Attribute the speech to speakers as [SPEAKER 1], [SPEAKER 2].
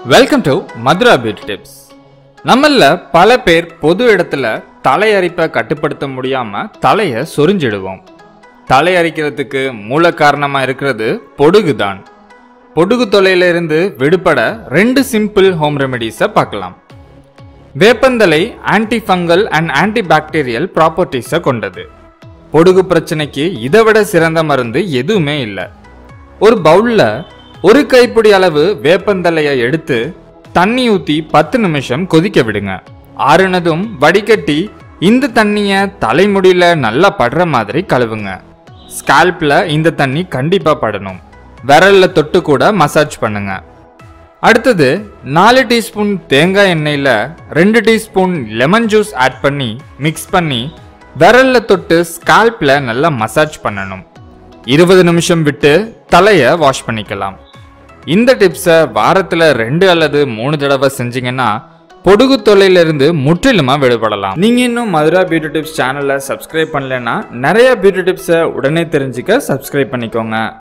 [SPEAKER 1] Welcome to Madhura beauty tips. நம்மள பல பேர் பொது இடத்துல தலையரிப்பை கட்டுப்படுத்த முடியாம தலையை சொரிஞ்சிடுவோம். தலையரிக்கிறதுக்கு மூல காரணமா இருக்கிறது பொடுகு தான். பொடுகு தொல்லையில இருந்து விடுபட 2 சிம்பிள் ஹோம் ரெமெடிஸை பார்க்கலாம். வேப்பந்தலை anti fungal and anti bacterial ப்ராப்பர்ட்டிஸை கொண்டது. பொடுகு பிரச்சனைக்கு இதை விட சிறந்த மருந்து எதுவுமே இல்லை. ஒரு பவுல்ல ஒரு கைப்பிடி அளவு வேப்பந்தலையை எடுத்து தண்ணி ஊற்றி 10 நிமிஷம் கொதிக்க விடுங்க. ஆறுனதும் வடிகட்டி இந்த தண்ணியை தலைமுடியில நல்லா படுற மாதிரி கழுவுங்க. ஸ்கால்ப்ல இந்த தண்ணி கண்டிப்பா படணும். விரல்ல தொட்டு கூட மசாஜ் பண்ணுங்க. அடுத்தது 4 டீஸ்பூன் தேங்காய் எண்ணெயில 2 டீஸ்பூன் லெமன் ஜூஸ் ஆட் பண்ணி மிக்ஸ் பண்ணி விரல்ல தொட்டு ஸ்கால்ப்ல நல்லா மசாஜ் பண்ணணும். 20 நிமிஷம் விட்டு தலையை வாஷ் பண்ணிக்கலாம். இந்த டிப்ஸை வாரத்தில் 2 அல்லது 3 தடவை செஞ்சீங்கன்னா பொடுகு தொல்லையிலிருந்து முற்றிலுமா விடுபடலாம். நீங்கள் இன்னும் மதுரா பியூட்டி டிப்ஸ் சேனலை சப்ஸ்கிரைப் பண்ணலைன்னா நிறைய பியூட்டி டிப்ஸை உடனே தெரிஞ்சுக்க சப்ஸ்கிரைப் பண்ணிக்கோங்க.